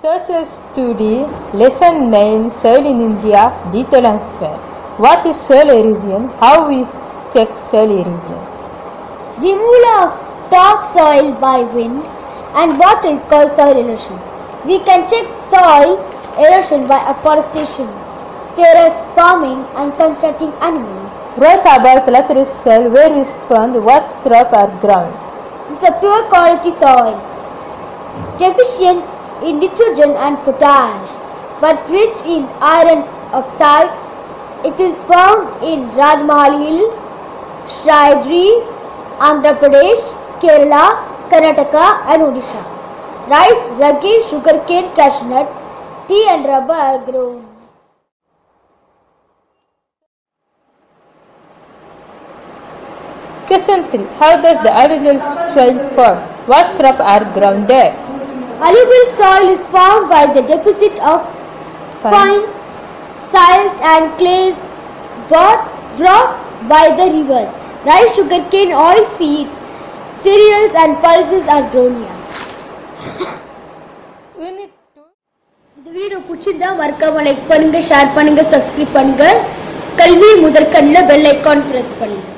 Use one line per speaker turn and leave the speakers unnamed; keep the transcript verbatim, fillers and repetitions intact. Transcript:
Social Study Lesson nine Soil in India Digital Answer. What is soil erosion? How we check soil erosion?
Removal of topsoil by wind and what is called soil erosion. We can check soil erosion by afforestation, terrace farming and constructing animals.
Write about laterite soil, where is found, what crop are grown.
It is a pure quality soil, deficient in nitrogen and potash, but rich in iron oxide. It is found in Rajmahal Hill, Shraideries, Andhra Pradesh, Kerala, Karnataka and Odisha. Rice, ragi, sugarcane, cashew nut, tea and rubber are grown.
Question three. How does the alluvial soil form? What crop are grown there?
Alluvial soil is formed by the deposit of fine, fine silt and clay brought, brought by the rivers. Rice, sugarcane, oil seeds, cereals and pulses are grown here. இந்த video பிடிச்சிருந்தா மறக்காம like பண்ணுங்க, share பண்ணுங்க, subscribe பண்ணுங்க. கல்வி முதற்கண்ணில் bell icon press பண்ணுங்க.